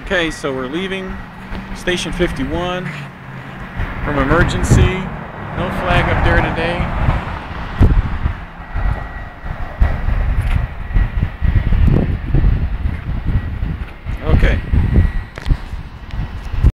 Okay, so we're leaving Station 51 from emergency. No flag up there today. Okay.